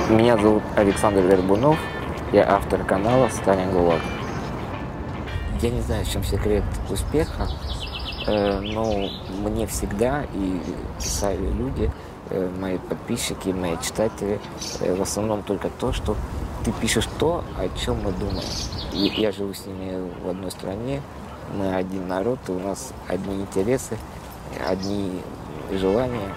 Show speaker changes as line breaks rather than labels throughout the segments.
Меня зовут Александр Горбунов, я автор канала «Сталин ГУЛАГ». Я не знаю, в чем секрет успеха, но мне всегда и писали люди, мои подписчики, мои читатели, в основном только то, что ты пишешь то, о чем мы думаем. И я живу с ними в одной стране, мы один народ, и у нас одни интересы, одни желания.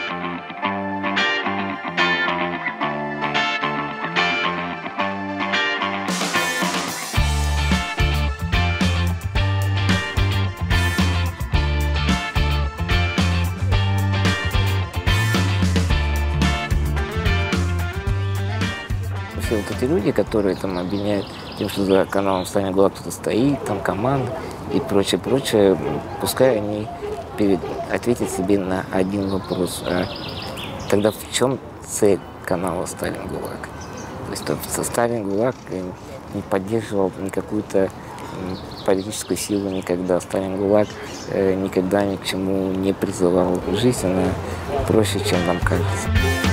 Все вот эти люди, которые там обвиняют тем, что за каналом «Сталин ГУЛАГ» кто-то стоит, там команда и прочее, пускай они ответят себе на один вопрос. Тогда в чем цель канала «Сталин ГУЛАГ»? То есть «Сталин ГУЛАГ» не поддерживал никакую-то политическую силу никогда. «Сталин ГУЛАГ» никогда ни к чему не призывал. Жизнь, она проще, чем нам кажется.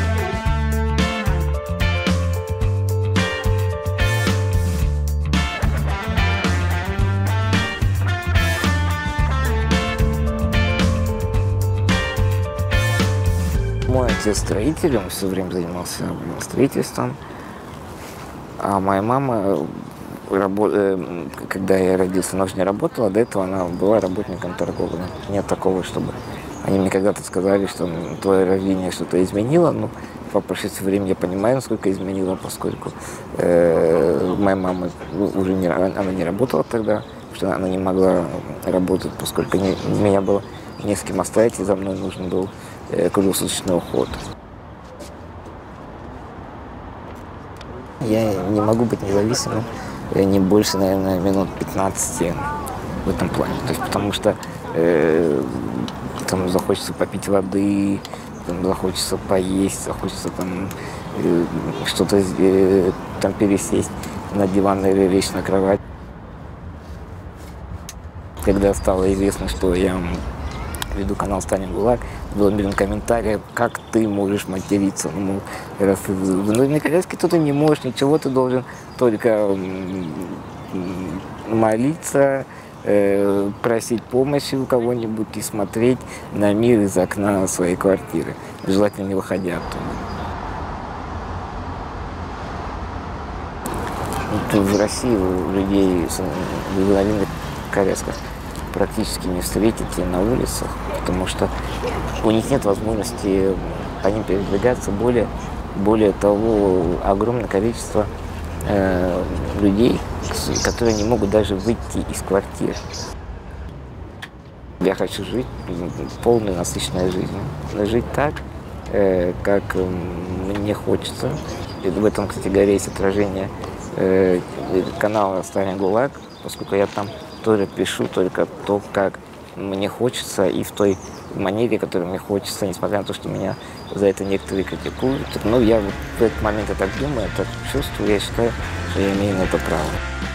Мой отец строитель, он все время занимался строительством, а моя мама, когда я родился, она уже не работала, до этого она была работником торговли. Нет такого, чтобы они мне когда-то сказали, что твое рождение что-то изменило, но по прошествии времени я понимаю, насколько изменило, поскольку моя мама уже она не работала тогда, потому что она не могла работать, поскольку меня было не с кем оставить, и за мной нужен был круглосуточный уход. Я не могу быть независимым не больше, наверное, минут 15 в этом плане. То есть, потому что там захочется попить воды, там захочется поесть, захочется там что-то там пересесть на диван или лечь на кровать. Когда стало известно, что я веду канал «Сталин ГУЛАГ», было миллион комментариев, как ты можешь материться. Ну, раз ты на коляске, то ты не можешь ничего, ты должен только молиться, просить помощи у кого-нибудь и смотреть на мир из окна своей квартиры, желательно не выходя оттуда. В России у людей с инвалидных колясках практически не встретите на улицах, потому что у них нет возможности по ним передвигаться. Более того, огромное количество людей, которые не могут даже выйти из квартиры. Я хочу жить полной, насыщенной жизнью. Жить так, как мне хочется. И в этом, кстати говоря, есть отражение канала «Сталин ГУЛАГ», поскольку я там тоже пишу только то, как мне хочется, и в той манере, которой мне хочется, несмотря на то, что меня за это некоторые критикуют. Но я в этот момент так думаю, так чувствую, я считаю, что я имею на это право.